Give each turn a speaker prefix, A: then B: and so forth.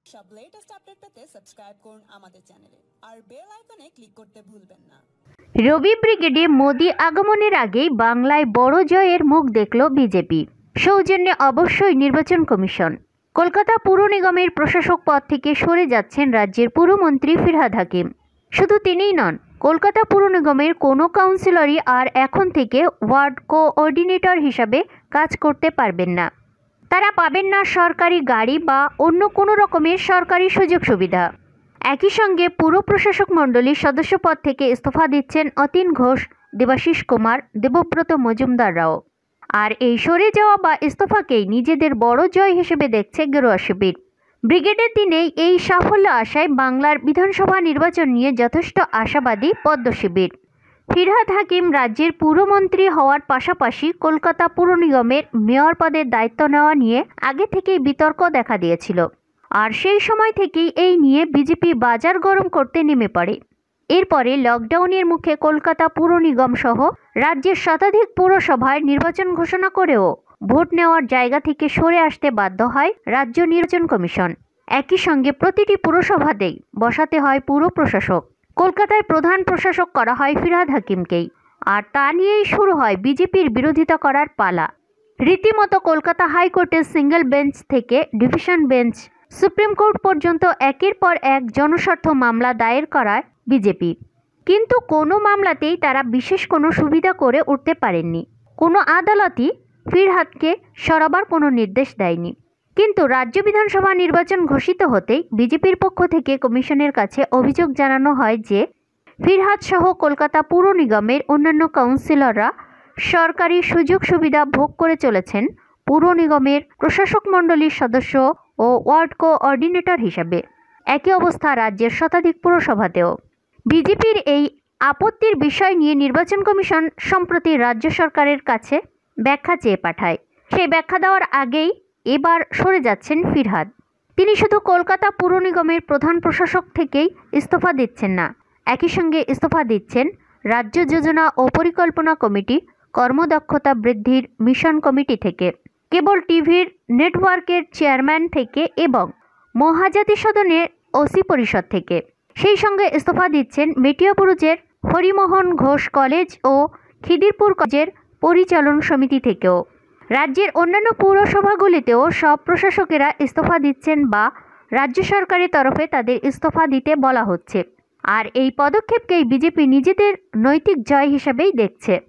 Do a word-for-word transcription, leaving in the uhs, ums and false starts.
A: সব latest update পেতে subscribe করুন আমাদের চ্যানেলে আর বেল আইকনে ক্লিক করতে ভুলবেন না।
B: রবি ব্রিগেডে মোদি আগমনের আগেই বাংলায় বড় জয়ের মুখ দেখল বিজেপি। সৌজন্যে অবশ্যই নির্বাচন কমিশন। কলকাতা পুর নিগমের প্রশাসক পদ থেকে সরে যাচ্ছেন রাজ্যের পুরমন্ত্রী ফিরহাদ হাকিম। শুধু তিনিই নন, কলকাতা পুর নিগমের কোনো কাউন্সিলরই আর এখন থেকে ওয়ার্ড কোঅর্ডিনেটর হিসাবে কাজ করতে পারবেন না। তারা পাবেন না সরকারি গাড়ি বা অন্য কোনো রকমের সরকারি সুযোগ সুবিধা। একই সঙ্গে পুর প্রশাসক মণ্ডলীর সদস্য পদ থেকে ইস্তফা দিচ্ছেন অতীন ঘোষ, দেবাশিস কুমার, দেবব্রত মজুমদাররাও। আর এই সরে যাওয়া বা ইস্তফাকেই নিজেদের বড় জয় হিসেবে দেখছে গেরুয়া শিবির। ব্রিগেডের দিনেই এই সাফল্য আশায় বাংলার বিধানসভা নির্বাচন নিয়ে যথেষ্ট আশাবাদী পদ্ম শিবির। ফিরহাদ হাকিম রাজ্যের পুরমন্ত্রী হওয়ার পাশাপাশি কলকাতা পুর নিগমের মেয়র পদের দায়িত্ব নেওয়া নিয়ে আগে থেকেই বিতর্ক দেখা দিয়েছিল। আর সেই সময় থেকেই এই নিয়ে বিজেপি বাজার গরম করতে নেমে পড়ে। এরপরে লকডাউনের মুখে কলকাতা পুর নিগম সহ রাজ্যের শতাধিক পুরসভায় নির্বাচন ঘোষণা করেও ভোট নেওয়ার জায়গা থেকে সরে আসতে বাধ্য হয় রাজ্য নির্বাচন কমিশন। একই সঙ্গে প্রতিটি পুরসভাতেই বসাতে হয় পুর প্রশাসক। কলকাতায় প্রধান প্রশাসক করা হয় ফিরহাদ হাকিমকেই। আর তা নিয়েই শুরু হয় বিজেপির বিরোধিতা করার পালা। রীতিমতো কলকাতা হাইকোর্টের সিঙ্গেল বেঞ্চ থেকে ডিভিশন বেঞ্চ, সুপ্রিম কোর্ট পর্যন্ত একের পর এক জনস্বার্থ মামলা দায়ের করায় বিজেপি। কিন্তু কোনো মামলাতেই তারা বিশেষ কোনো সুবিধা করে উঠতে পারেননি। কোনো আদালতই ফিরহাদকে সরাবার কোনো নির্দেশ দেয়নি। কিন্তু রাজ্য বিধানসভা নির্বাচন ঘোষিত হতেই বিজেপির পক্ষ থেকে কমিশনের কাছে অভিযোগ জানানো হয় যে ফিরহাদ সহ কলকাতা পুর নিগমের অন্যান্য কাউন্সিলররা সরকারি সুযোগ সুবিধা ভোগ করে চলেছেন পুর নিগমের প্রশাসক মণ্ডলীর সদস্য ও ওয়ার্ড কোঅর্ডিনেটর হিসাবে। একই অবস্থা রাজ্যের শতাধিক পুরসভাতেও। বিজেপির এই আপত্তির বিষয় নিয়ে নির্বাচন কমিশন সম্প্রতি রাজ্য সরকারের কাছে ব্যাখ্যা চেয়ে পাঠায়। সেই ব্যাখ্যা দেওয়ার আগেই এবার সরে যাচ্ছেন ফিরহাদ। তিনি শুধু কলকাতা পুর নিগমের প্রধান প্রশাসক থেকেই ইস্তফা দিচ্ছেন না, একই সঙ্গে ইস্তফা দিচ্ছেন রাজ্য যোজনা ও পরিকল্পনা কমিটি, কর্মদক্ষতা বৃদ্ধির মিশন কমিটি থেকে, কেবল টিভির নেটওয়ার্কের চেয়ারম্যান থেকে এবং মহাজাতি সদনের ওসি পরিষদ থেকে। সেই সঙ্গে ইস্তফা দিচ্ছেন মেটিয়াবুরুজের হরিমোহন ঘোষ কলেজ ও খিদিরপুর কলেজের পরিচালন সমিতি থেকেও। রাজ্যের অন্যান্য পৌরসভাগুলিতেও সব প্রশাসকেরা ইস্তফা দিচ্ছেন বা রাজ্য সরকারের তরফে তাদের ইস্তফা দিতে বলা হচ্ছে। আর এই পদক্ষেপকেই বিজেপি নিজেদের নৈতিক জয় হিসাবেই দেখছে।